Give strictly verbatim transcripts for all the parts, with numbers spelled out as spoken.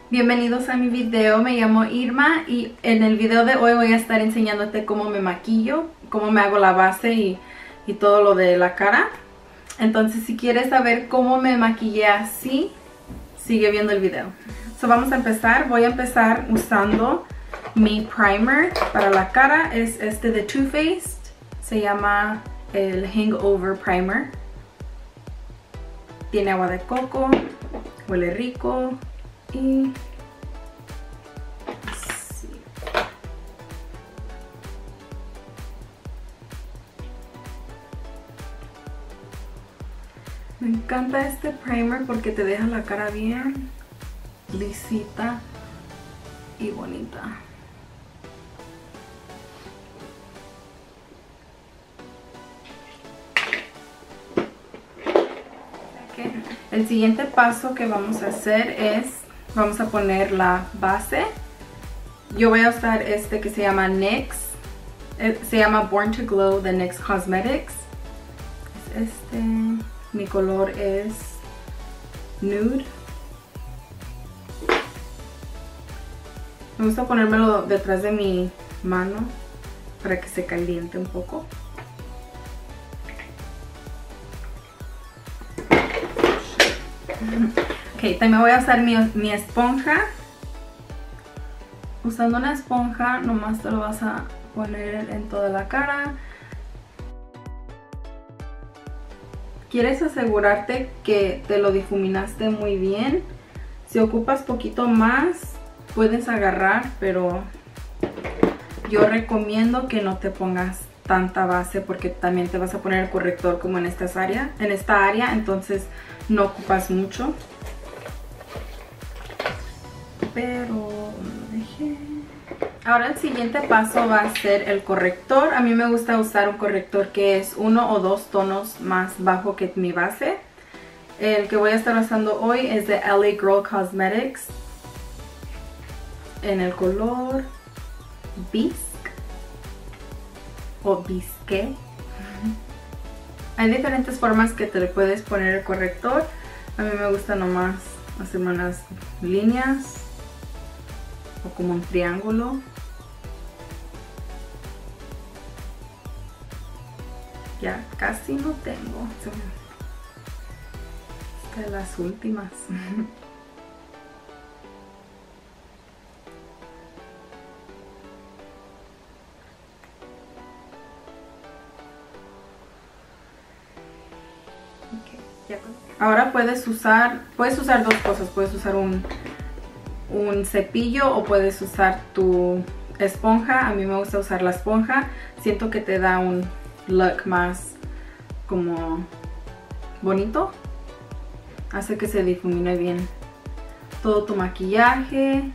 Bienvenidos a mi video, me llamo Irma y en el video de hoy voy a estar enseñándote cómo me maquillo, cómo me hago la base y, y todo lo de la cara. Entonces si quieres saber cómo me maquillé así, sigue viendo el video. So vamos a empezar, voy a empezar usando mi primer para la cara, es este de Too Faced, se llama el Hangover Primer. Tiene agua de coco, huele rico. Y así. Me encanta este primer porque te deja la cara bien lisita y bonita. Okay. El siguiente paso que vamos a hacer es vamos a poner la base. Yo voy a usar este que se llama N Y X. Se llama Born to Glow de N Y X Cosmetics. Es este. Mi color es nude. Me gusta ponérmelo detrás de mi mano para que se caliente un poco. Ok, también voy a usar mi, mi esponja. Usando una esponja nomás te lo vas a poner en toda la cara. Quieres asegurarte que te lo difuminaste muy bien. Si ocupas poquito más, puedes agarrar, pero yo recomiendo que no te pongas tanta base porque también te vas a poner el corrector como en esta área, en esta área, entonces no ocupas mucho. Pero dejé. Ahora el siguiente paso va a ser el corrector. A mí me gusta usar un corrector que es uno o dos tonos más bajo que mi base. El que voy a estar usando hoy es de L A Girl Cosmetics en el color Bisque o Bisque. Hay diferentes formas que te le puedes poner el corrector. A mí me gusta nomás hacerme unas líneas o como un triángulo. Ya casi no tengo. Esta de las últimas. Ahora puedes usar, puedes usar dos cosas, puedes usar un, un cepillo o puedes usar tu esponja. A mí me gusta usar la esponja, siento que te da un look más como bonito, hace que se difumine bien todo tu maquillaje.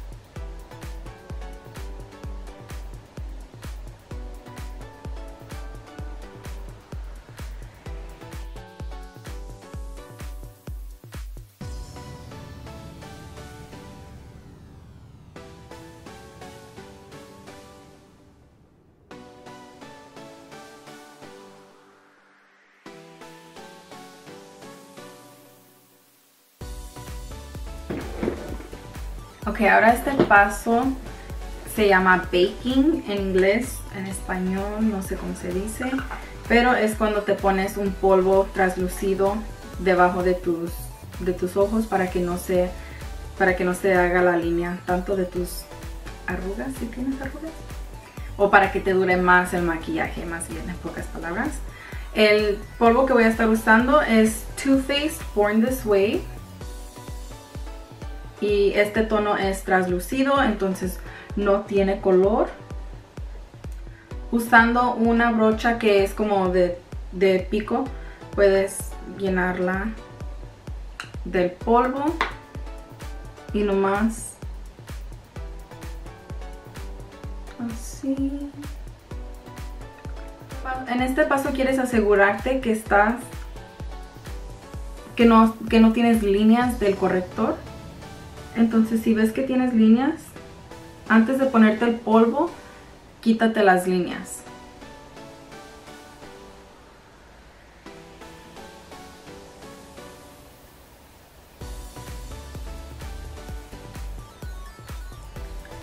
Ok, ahora este paso se llama baking en inglés, en español no sé cómo se dice, pero es cuando te pones un polvo translúcido debajo de tus, de tus ojos para que no se, para que no se haga la línea tanto de tus arrugas, si tienes arrugas, o para que te dure más el maquillaje, más bien en pocas palabras. El polvo que voy a estar usando es Too Faced Born This Way. Y este tono es translúcido, entonces no tiene color. Usando una brocha que es como de, de pico, puedes llenarla del polvo y nomás así. En este paso quieres asegurarte que estás, que no, que no tienes líneas del corrector. Entonces si ves que tienes líneas, antes de ponerte el polvo, quítate las líneas.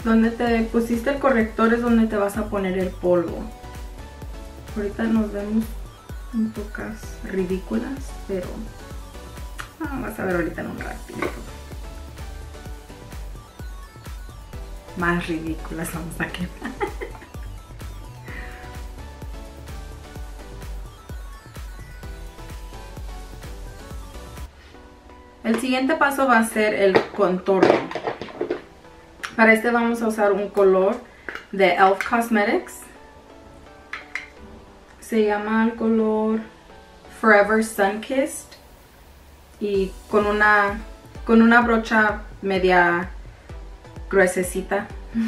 Donde te pusiste el corrector es donde te vas a poner el polvo. Ahorita nos vemos un poco ridículas, pero ah, vas a ver ahorita en un ratito. Más ridículas vamos a quedar. El siguiente paso va a ser el contorno. Para este vamos a usar un color de e l f Cosmetics. Se llama el color Forever Sunkissed. Y con una, con una brocha media gruesecita.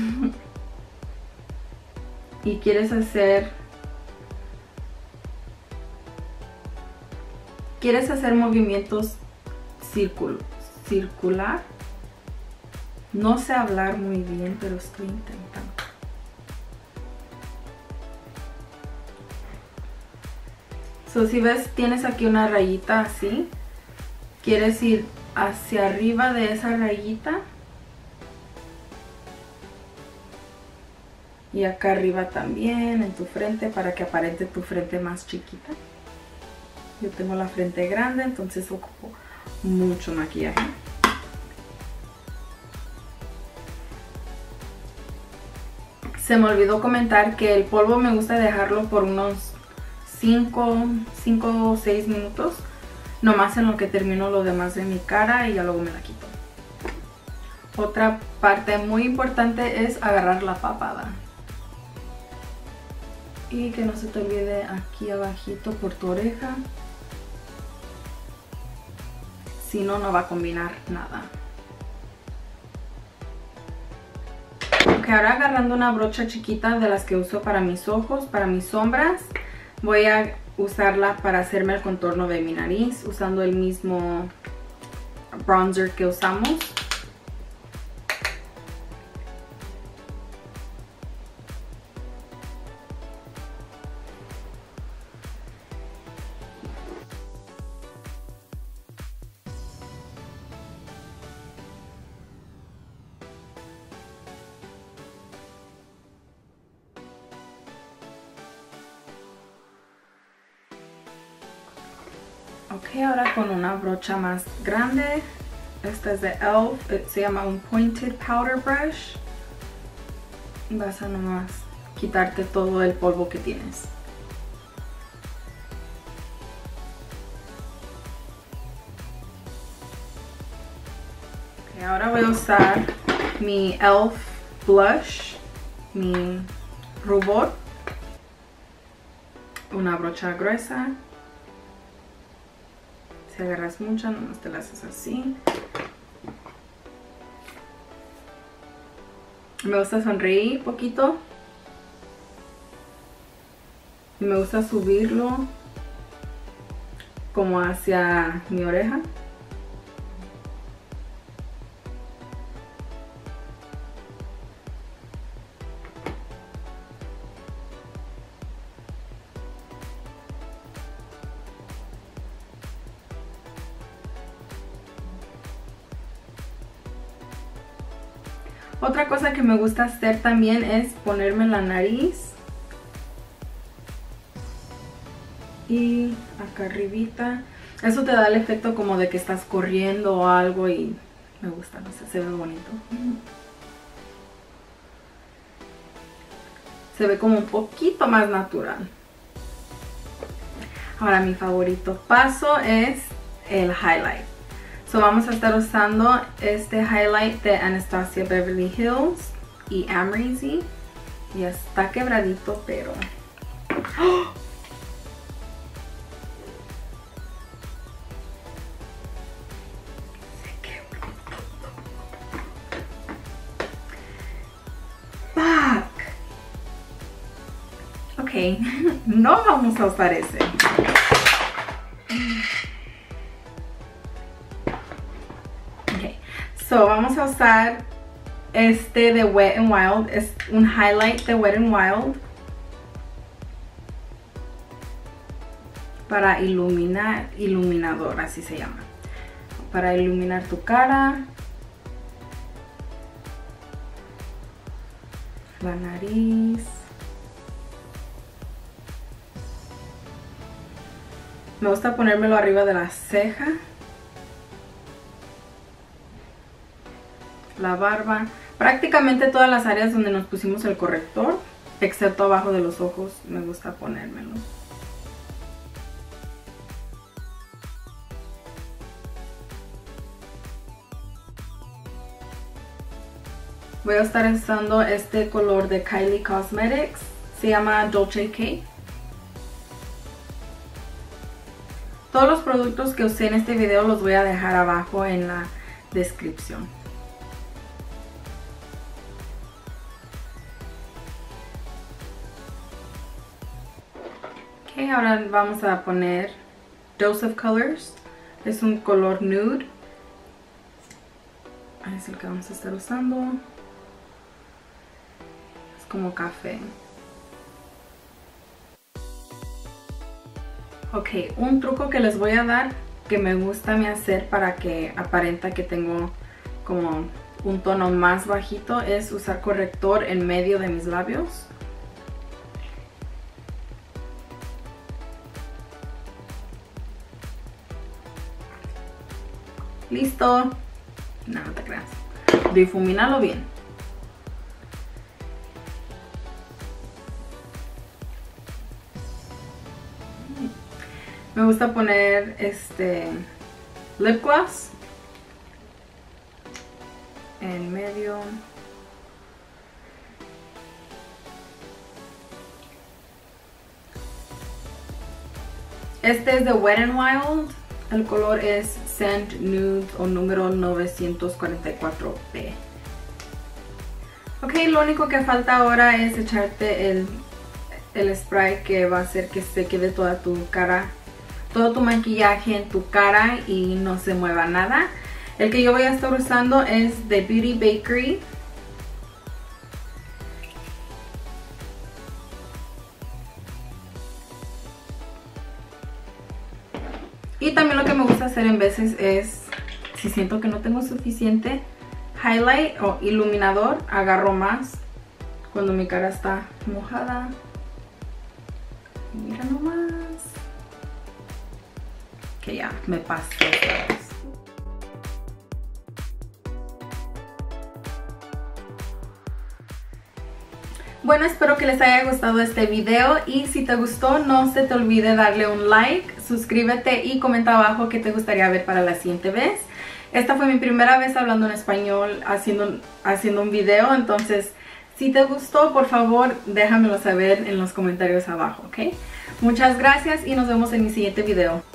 Y quieres hacer... Quieres hacer movimientos círculo, circular. No sé hablar muy bien, pero estoy intentando. So, si ves, tienes aquí una rayita así. Quieres ir hacia arriba de esa rayita. Y acá arriba también, en tu frente, para que aparente tu frente más chiquita. Yo tengo la frente grande, entonces ocupo mucho maquillaje. Se me olvidó comentar que el polvo me gusta dejarlo por unos cinco o seis minutos. Nomás en lo que termino lo demás de mi cara y ya luego me la quito. Otra parte muy importante es agarrar la papada. Y que no se te olvide aquí abajito por tu oreja. Si no, no va a combinar nada. Ok, ahora agarrando una brocha chiquita de las que uso para mis ojos, para mis sombras, voy a usarla para hacerme el contorno de mi nariz, usando el mismo bronzer que usamos. Ok, ahora con una brocha más grande. Esta es de e l f, se llama un Pointed Powder Brush. Vas a nomás quitarte todo el polvo que tienes. Ok, ahora voy a usar mi e l f Blush, mi rubor. Una brocha gruesa. Si agarras mucha, nomás te la haces así. Me gusta sonreír poquito. Y me gusta subirlo como hacia mi oreja. Otra cosa que me gusta hacer también es ponerme en la nariz. Y acá arribita. Eso te da el efecto como de que estás corriendo o algo y me gusta, no sé, se ve bonito. Se ve como un poquito más natural. Ahora mi favorito paso es el highlight. So, vamos a estar usando este highlight de Anastasia Beverly Hills y Amrezy. Y está quebradito, pero... ¡Oh! Se quebró. Fuck. Ok, no vamos a usar ese. So, vamos a usar este de Wet n Wild. Es un highlight de Wet n Wild para iluminar, iluminador, así se llama. Para iluminar tu cara. la nariz. Me gusta ponérmelo arriba de la ceja, la barba, prácticamente todas las áreas donde nos pusimos el corrector, excepto abajo de los ojos, me gusta ponérmelo. Voy a estar usando este color de Kylie Cosmetics, se llama Dolce K. Todos los productos que usé en este video los voy a dejar abajo en la descripción. Ok, ahora vamos a poner Dose of Colors. Es un color nude. Es el que vamos a estar usando. Es como café. Ok, un truco que les voy a dar que me gusta a mí hacer para que aparenta que tengo como un tono más bajito es usar corrector en medio de mis labios. Listo. No, no te creas. Difumínalo bien. Me gusta poner este lip gloss en medio. Este es de Wet n Wild. El color es Sand Nude o número novecientos cuarenta y cuatro B. Ok, lo único que falta ahora es echarte el, el spray que va a hacer que se quede toda tu cara, todo tu maquillaje en tu cara y no se mueva nada. El que yo voy a estar usando es de Beauty Bakery. Y también lo que me gusta hacer en veces es, si siento que no tengo suficiente highlight o iluminador, agarro más cuando mi cara está mojada. Mira nomás. Que ya me pasé esta vez. Bueno, espero que les haya gustado este video y si te gustó no se te olvide darle un like, suscríbete y comenta abajo qué te gustaría ver para la siguiente vez. Esta fue mi primera vez hablando en español haciendo, haciendo un video, entonces si te gustó por favor déjamelo saber en los comentarios abajo, ¿ok? Muchas gracias y nos vemos en mi siguiente video.